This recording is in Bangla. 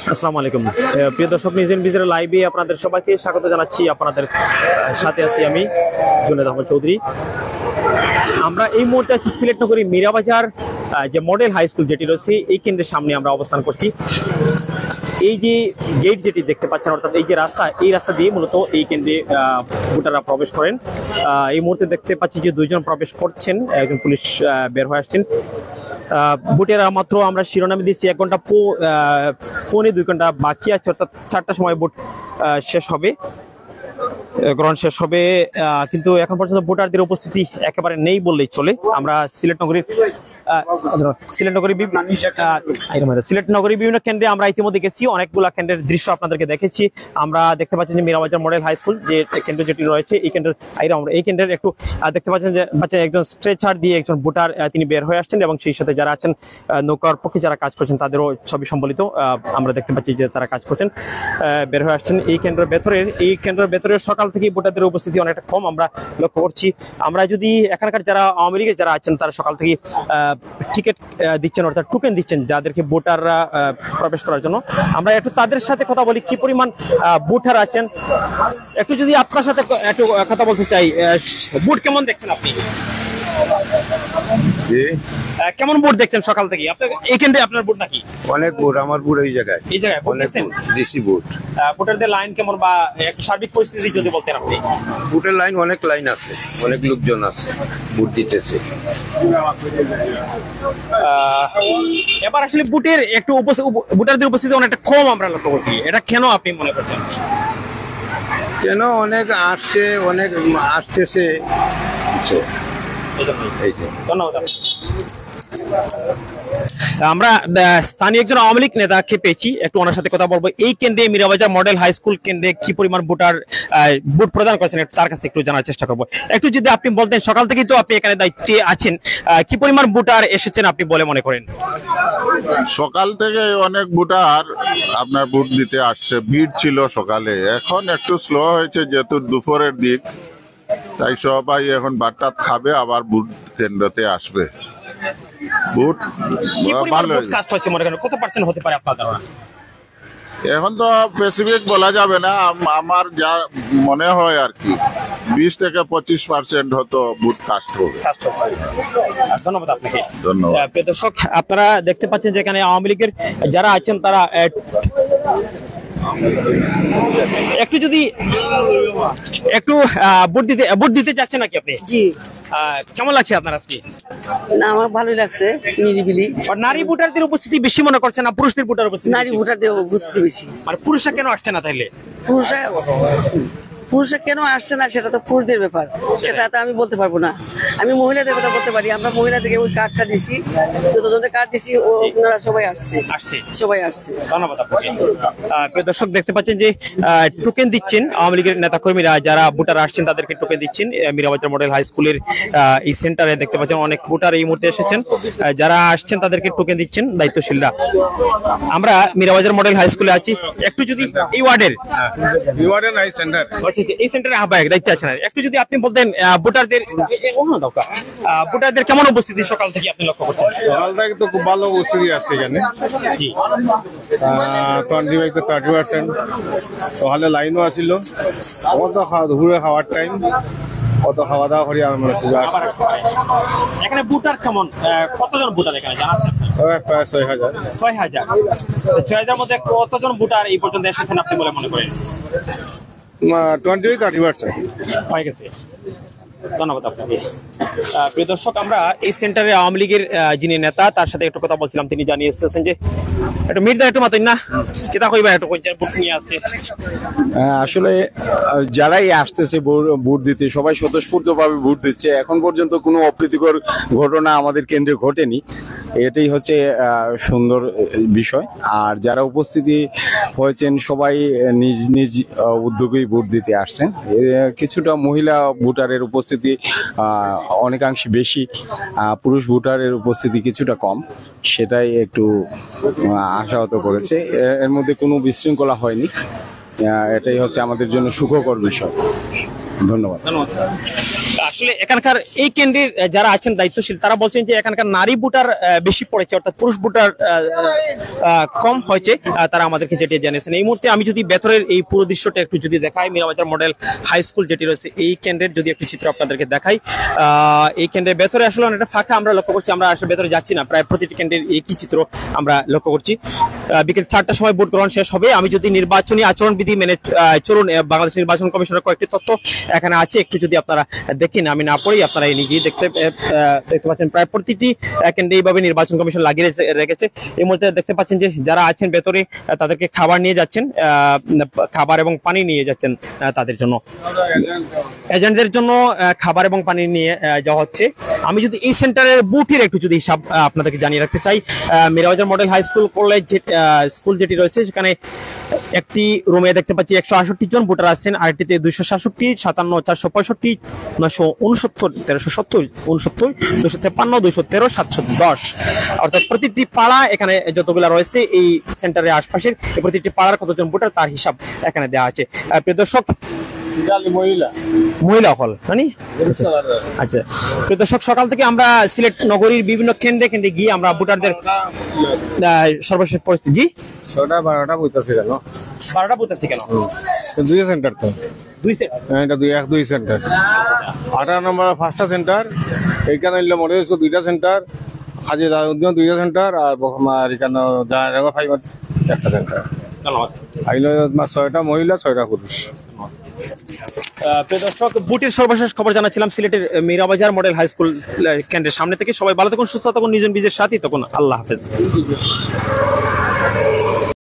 আসসালামু আলাইকুম প্রিয় দর্শক, নিউজ বিজের লাইভে আপনাদের সবাইকে স্বাগত জানাচ্ছি। আপনাদের সাথে আছি আমি জুনেদ আহমেদ চৌধুরী। আমরা এই মুহূর্তে আছি সিলেট নগরী মীরাবাজার যে মডেল হাই স্কুল যেটি রয়েছে এই কেন্দ্রের সামনে আমরা অবস্থান করছি। এই যে গেট যেটি দেখতে পাচ্ছেন, অর্থাৎ এই যে রাস্তা, এই রাস্তা দিয়ে মূলত এই কেন্দ্রে ভোটাররা প্রবেশ করেন। এই মুহূর্তে দেখতে পাচ্ছি যে দুইজন প্রবেশ করছেন, একজন পুলিশ বের হয়ে আসছেন। ভোটের মাত্র আমরা শিরোনামে দিচ্ছি 1 ঘন্টা পৌনে 2 ঘন্টা বাকি আছে, অর্থাৎ 4টার সময় ভোট শেষ হবে, গ্রহণ শেষ হবে। কিন্তু এখন পর্যন্ত ভোটারদের উপস্থিতি একেবারে নেই বললেই চলে। আমরা সিলেট নগরীর বিভিন্ন কেন্দ্রে আমরা ইতিমধ্যে গেছি, অনেকগুলা কেন্দ্রের দৃশ্য আপনাদেরকে দেখেছি। আমরা দেখতে পাচ্ছি যে মীরাবাজার মডেল হাই স্কুল যে কেন্দ্র যেটি রয়েছে, এই কেন্দ্রের একটু দেখতে পাচ্ছেন যে একজন স্ট্রেচার দিয়ে একজন ভোটার তিনি বের হয়ে আসছেন, এবং সেই সাথে যারা আছেন নৌকার পক্ষে যারা কাজ করছেন তাদেরও ছবি সম্বলিত আমরা দেখতে পাচ্ছি যে তারা কাজ করছেন, বের হয়ে আসছেন। এই কেন্দ্রের ভেতরের সকাল থেকে ভোটারদের উপস্থিতি অনেকটা কম আমরা লক্ষ্য করছি। আমরা যদি এখানকার যারা আওয়ামী লীগের যারা আছেন তারা সকাল থেকে টিকিট দিচ্ছেন, অর্থাৎ টোকেন দিচ্ছেন যাদেরকে ভোটাররা প্রবেশ করার জন্য। আমরা একটু তাদের সাথে কথা বলি, কি পরিমাণ ভোটার আছেন। একটু যদি আপনার সাথে একটু কথা বলতে চাই, ভোট কেমন দেখছেন আপনি? কেমন ভোট দেখছেন সকাল থেকে? এই কেন্দ্রে আপনার ভোট নাকি? অনেক ভোট, আমার ভোট এই জায়গায় ভোট দিচ্ছেন? দেশি ভোট। ভোটারদের লাইন কেমন বা একটু সার্বিক পরিস্থিতি যদি বলতেন আপনি। ভোটের লাইন আছে, অনেক লোকজন আছে ভোট দিতেছে। এবার আসলে ভোটের একটু ভোটারদের উপস্থিতি অনেকটা কম আমরা লক্ষ্য করছি, এটা কেন আপনি মনে করছেন? কেন অনেক আসছে, অনেক আসতেছে। ধন্যবাদ। আমরা স্থানীয় একজন আওয়ামী লীগ নেতাকে পেয়েছি, একটু ওনার সাথে কথা বলবো। এই কেন্দ্রে মীরাবাজার মডেল হাই স্কুল কেন্দ্রে কি পরিমাণ ভোটার ভোট প্রদান করেছেন তার কাছে একটু জানার চেষ্টা করবো। একটু যদি আপনি বলতেন, সকাল থেকেই তো আপনি এখানে দায়িত্বে আছেন, কি পরিমাণ ভোটার এসেছেন আপনি বলে মনে করেন? সকাল থেকে অনেক ভোটার আপনার ভোট দিতে আসছে, ভিড় ছিল সকালে। এখন একটু স্লো হয়েছে যেহেতু দুপুরের দিক, তাই সবাই এখন ভাত খাবে, আবার ভোট কেন্দ্রতে আসবে। ভোট ভালো কত পার্সেন্ট হতে পারে আপনার ধারণা? এখন তো স্পেসিফিক বলা যাবে না, আমার যা মনে হয় আর কি 20 থেকে 25% হতো ভোট কাস্ট হবে। ধন্যবাদ আপনাকে। ধন্যবাদ। প্রিয় দর্শক, আপনারা দেখতে পাচ্ছেন যে এখানে আওয়ামী লীগের যারা আছেন তারা একটু যদি একটু ভোট দিতে যাচ্ছেন নাকি আপনি? জি। কেমন লাগছে আপনার আজকে? না, আমার ভালোই লাগছে, নিরিবিলি। নারী ভোটারদের উপস্থিতি বেশি মনে করছে না পুরুষদের ভোটার উপস্থিতি? নারী ভোটারদের উপস্থিতি বেশি। মানে পুরুষরা কেন আসছে না তাইলে? পুরুষরা কেন আসছে না সেটা তো পুরুষদের ব্যাপার, সেটা তো আমি বলতে পারবো না। আমি মহিলাদের কথা বলতে পারি। আমরা মহিলাদেরকে ওই কার্ডটা দিছি, যতজনের কার্ড দিছি ওনারা সবাই আসছে। ধন্যবাদ আপনাকে। দর্শক দেখতে পাচ্ছেন যে টোকেন দিচ্ছেন আওয়ামী লীগের নেতা কর্মীরা, যারা ভোটার আসছেন তাদেরকে টোকেন দিচ্ছেন। মীরাবাজার মডেল হাই স্কুলের এই সেন্টারে দেখতে পাচ্ছেন অনেক ভোটার এই মুহূর্তে এসেছেন, যারা আসছেন তাদেরকে টোকেন দিচ্ছেন দায়িত্বশীলরা। আমরা মীরাবাজার মডেল হাই স্কুলে আছি, একটু যদি এই ওয়ার্ডের হাই সেন্টার, এই সেন্টারে আহ্বায়ক দায়িত্বে আছেন, একটু যদি আপনি বলতেন ভোটারদের কেমন উপস্থিতি সকাল থেকে আপনি লক্ষ্য করছেন? সকাল থেকে তো খুব ভালো উপস্থিতি আছে এখানে, 25 থেকে 30%। সকালে লাইনও আসিল, দুপুরে খাওয়ার টাইম, কত খাওয়া দাওয়া করি আমার এখানে ভোটার কেমন, কতজন ভোটার এখানে জানা আছে? প্রায় 6,000। 6,000 মধ্যে কতজন ভোটার এই পর্যন্ত এসেছেন আপনি বলে মনে করেন? 20-30% হয়ে গেছে। ধন্যবাদ আপনাকে। প্রিয় দর্শক, আমরা এই সেন্টারে আওয়ামী লীগের যিনি নেতা তার সাথে একটু কথা বলছিলাম। তিনি জানিয়ে এসেছেন যে একটু মির্জা একটু মাতেন না কেটা কইবা একটু ভোট নিয়ে আসছে। আসলে যারাই আসতেছে ভোট দিতে সবাই স্বতঃস্ফূর্তভাবে ভোট দিচ্ছে। এখন পর্যন্ত কোনো অপ্রীতিকর ঘটনা আমাদের কেন্দ্রে ঘটেনি, এটাই হচ্ছে সুন্দর বিষয়। আর যারা উপস্থিতি হয়েছেন সবাই নিজ নিজ উদ্যোগেই ভোট দিতে আসছেন। কিছুটা মহিলা ভোটারের উপস্থিতি অনেকাংশে বেশি, পুরুষ ভোটারের উপস্থিতি কিছুটা কম, সেটাই একটু আশাহত করেছে। এর মধ্যে কোনো বিশৃঙ্খলা হয়নি, এটাই হচ্ছে আমাদের জন্য সুখকর বিষয়। ধন্যবাদ। আসলে এখানকার এই কেন্দ্রের যারা আছেন দায়িত্বশীল তারা বলছেন যে এখানকার নারী ভোটার বেশি পড়েছে, অর্থাৎ পুরুষ ভোটার কম হয়েছে। তারা আমাদেরকে যেটি জানিয়েছেন। এই মুহূর্তে আমি যদি ভেতরের এই পুরো দৃশ্যটা একটু যদি দেখাই, মীরাবাজার মডেল হাই স্কুল যেটি রয়েছে এই কেন্দ্রের যদি একটু চিত্র আপনাদেরকে দেখাই, এই কেন্দ্রের ভেতরে আসলে অনেকটা ফাঁকা আমরা লক্ষ্য করছি। আমরা আসলে ভেতরে যাচ্ছি না, প্রায় প্রতিটি কেন্দ্রের একই চিত্র আমরা লক্ষ্য করছি। বিকেল 4টার সময় ভোট গ্রহণ শেষ হবে। আমি যদি নির্বাচনী আচরণবিধি মেনে চলুন, বাংলাদেশ নির্বাচন কমিশনের কয়েকটি তথ্য এখানে আছে, একটু যদি আপনারা দেখেন, আমি না পড়ি আপনারা নিজেই দেখতে পাচ্ছেন। প্রায় প্রতিটি কেন্দ্রে এইভাবে নির্বাচন কমিশন লাগিয়ে রেখেছে। এই মুহূর্তে দেখতে পাচ্ছেন যে যারা আছেন ভেতরে তাদেরকে খাবার নিয়ে যাচ্ছেন, খাবার এবং পানি নিয়ে যাচ্ছেন তাদের জন্য, এজেন্টদের জন্য খাবার এবং পানি নিয়ে যাওয়া হচ্ছে। আমি যদি এই সেন্টারের বুথের একটু যদি হিসাব আপনাদেরকে জানিয়ে রাখতে চাই, Mirabazar model high school college school যেটি রয়েছে সেখানে একটি রুমে দেখতে পাচ্ছি 168 জন ভোটার আছেন, আরেকটিতে 267, 57, 465, 969, 1370, 69, 253, 213, 710, অর্থাৎ প্রতিটি পাড়া এখানে যতগুলা রয়েছে এই সেন্টারের আশপাশের প্রতিটি পাড়ার কতজন ভোটার তার হিসাব এখানে দেওয়া আছে। প্রিয় দর্শক, মহিলা হল মানে আচ্ছা, প্রিয় দর্শক, সকাল থেকে আমরা সিলেট নগরীর বিভিন্ন কেন্দ্রে কেন্দ্রে গিয়ে আমরা ভোটারদের সর্বশেষ পরিস্থিতি 6টা-12টা বইতাছে কেন? 12টা বুথ আছে কেন? দুই সেন্টার তো, দুই সেট, এটা দুই সেন্টার। 18 নম্বর 5টা সেন্টার, এইখানে হইলে মনে হচ্ছে 2টা সেন্টার, হাজি দাউদ্দিন 2টা সেন্টার, আর এখানে জাহাঙ্গীর ফাইবার 1টা সেন্টার। ধন্যবাদ। আইলো 6টা মহিলা 6টা পুরুষ। প্রিয় দর্শক, বুটের সর্বশেষ খবর জানাচ্ছিলাম সিলেটের মীরাবাজার মডেল হাই স্কুল কেন্দ্রের সামনে থেকে। সবাই ভালো থাকুন, সুস্থ থাকুন, নিজ নিজের সাথেই থাকুন। আল্লাহ হাফেজ।